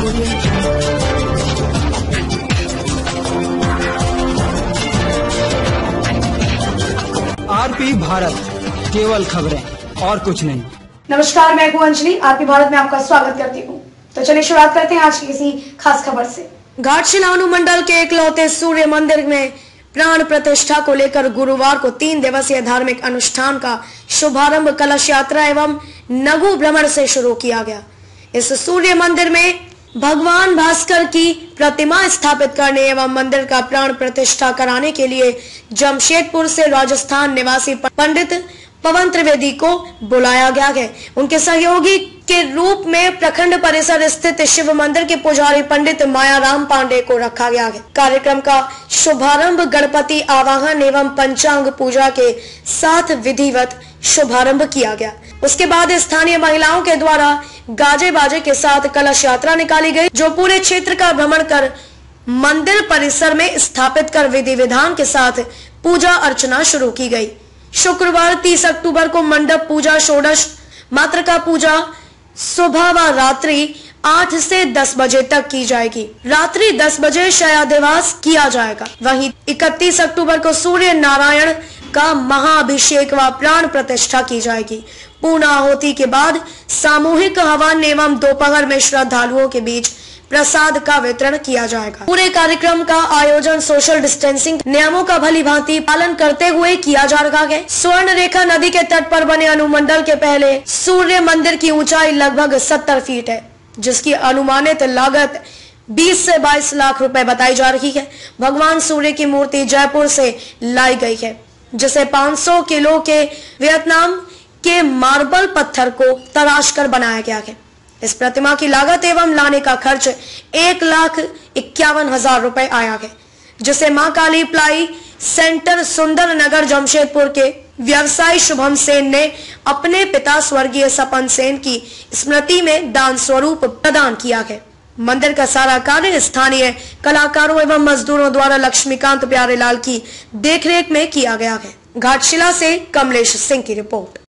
RP Bharat, केवल खबरें और कुछ नहीं। नमस्कार, मैं हूं अंजलि। आरपी भारत में आपका स्वागत करती हूं। तो चलिए शुरुआत करते हैं आज की किसी खास खबर से। घाटशिला अनुमंडल के एकलौते सूर्य मंदिर में प्राण प्रतिष्ठा को लेकर गुरुवार को 3 दिवसीय धार्मिक अनुष्ठान का शुभारंभ कलश यात्रा एवं नगु भ्रमण से शुरू किया गया। इस सूर्य मंदिर में भगवान भास्कर की प्रतिमा स्थापित करने एवं मंदिर का प्राण प्रतिष्ठा कराने के लिए जमशेदपुर से राजस्थान निवासी पंडित पवन त्रिवेदी को बुलाया गया है। उनके सहयोगी के रूप में प्रखंड परिसर स्थित शिव मंदिर के पुजारी पंडित मायाराम पांडे को रखा गया है। कार्यक्रम का शुभारंभ गणपति आवाहन एवं पंचांग पूजा के साथ विधिवत शुभारंभ किया गया। उसके बाद स्थानीय महिलाओं के द्वारा गाजे बाजे के साथ कलश यात्रा निकाली गई, जो पूरे क्षेत्र का भ्रमण कर मंदिर परिसर में स्थापित कर विधि विधान के साथ पूजा अर्चना शुरू की गई। शुक्रवार 30 अक्टूबर को मंडप पूजा, षोडश मातृका पूजा सुबह व रात्रि 8 से 10 बजे तक की जाएगी। रात्रि 10 बजे शयादिवास किया जाएगा। वहीं 31 अक्टूबर को सूर्य नारायण का महाअभिषेक व प्राण प्रतिष्ठा की जाएगी। पूर्ण आहुति के बाद सामूहिक हवन एवं दोपहर में श्रद्धालुओं के बीच प्रसाद का वितरण किया जाएगा। पूरे कार्यक्रम का आयोजन सोशल डिस्टेंसिंग नियमों का भली भांति पालन करते हुए किया जा रहा है। स्वर्ण रेखा नदी के तट पर बने अनुमंडल के पहले सूर्य मंदिर की ऊंचाई लगभग 70 फीट है, जिसकी अनुमानित लागत 20 से 22 लाख रुपए बताई जा रही है। भगवान सूर्य की मूर्ति जयपुर से लाई गई है, जिसे 500 किलो के वियतनाम के मार्बल पत्थर को तराश कर बनाया गया है। इस प्रतिमा की लागत एवं लाने का खर्च 1,51,000 रुपए आया है, जिसे मां काली प्लाई सेंटर सुंदर नगर जमशेदपुर के व्यवसायी शुभम सेन ने अपने पिता स्वर्गीय सपन सेन की स्मृति में दान स्वरूप प्रदान किया है। मंदिर का सारा कार्य स्थानीय कलाकारों एवं मजदूरों द्वारा लक्ष्मीकांत प्यारेलाल की देखरेख में किया गया है। घाटशिला से कमलेश सिंह की रिपोर्ट।